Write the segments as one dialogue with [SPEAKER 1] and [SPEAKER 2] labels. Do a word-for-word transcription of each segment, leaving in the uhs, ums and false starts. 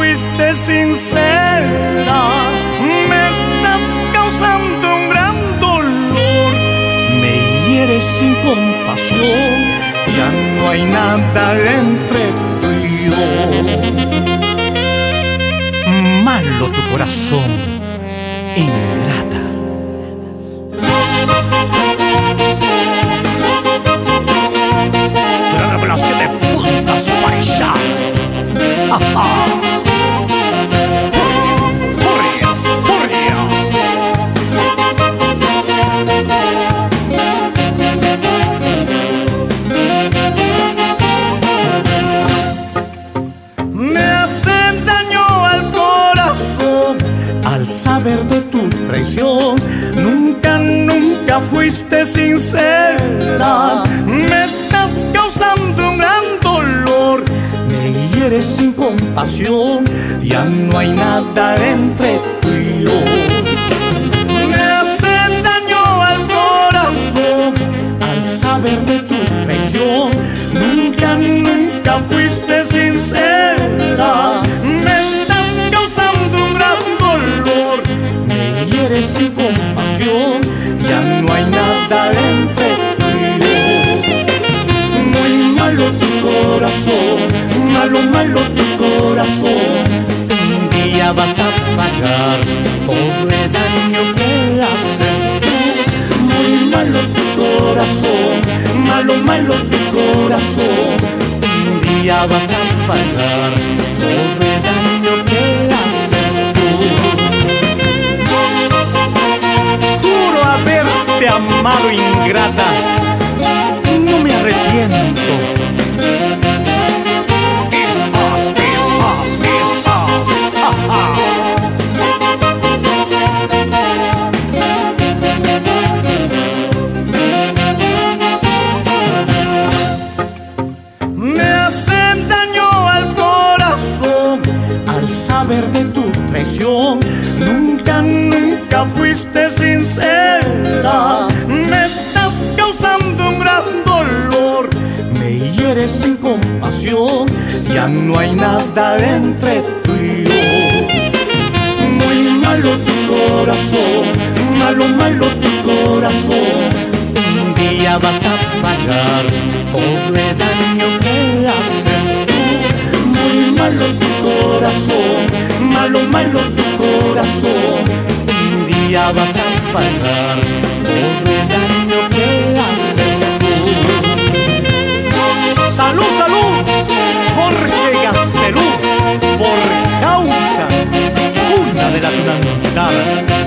[SPEAKER 1] fuiste sincera. Me estás causando un gran dolor, me hieres sin compasión, ya no hay nada entre tú y yo. Malo tu corazón, ingrata. Gran relación de puntas, paisa. ¡Ja, ja! ¡Furia! ¡Furia! Me hacen daño al corazón al saber de tu traición. Nunca, nunca fuiste sincera. Me estás causando un gran dolor, me hieres sin compasión, ya no hay nada entre tú y yo. Me hacen daño al corazón al saber de tu traición. Nunca, nunca fuiste sincera. Me estás causando un gran dolor, me hieres sin compasión, ya no hay nada entre tú y yo. Muy malo tu corazón, malo, malo tu corazón. Un día vas a pagar todo el daño que haces tú. Muy malo tu corazón, malo, malo tu corazón. Un día vas a pagar todo el daño que haces tú. Juro haberte amado, ingrata, no me arrepiento. It's us, it's us, it's us. Ha, ha. Me hacen daño al corazón al saber de tu traición. Nunca, nunca fuiste sincera. Me estás causando un gran dolor, me hieres sin compasión, ya no hay nada entre tú y yo. Muy malo tu corazón, malo, malo tu corazón. Un día vas a pagar todo el daño que haces tú. Muy malo tu corazón, malo, malo tu corazón. Un día vas a pagar todo el daño que haces tú. ¡Salud, salud! Jorge Gastelú, por Jauja, cuna de la tunantada.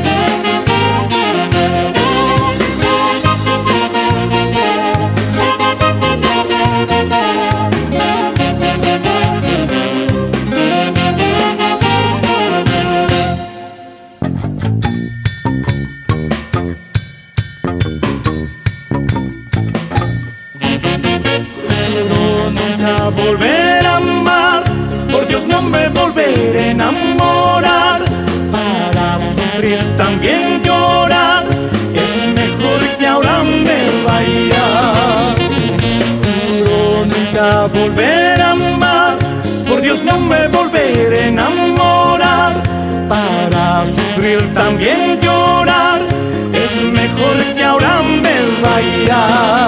[SPEAKER 1] Volver a amar, por Dios no me volveré a enamorar. Para sufrir también llorar, es mejor que ahora me vaya. Juro nunca volver a amar, por Dios no me volveré a enamorar. Para sufrir también llorar, es mejor que ahora me vaya.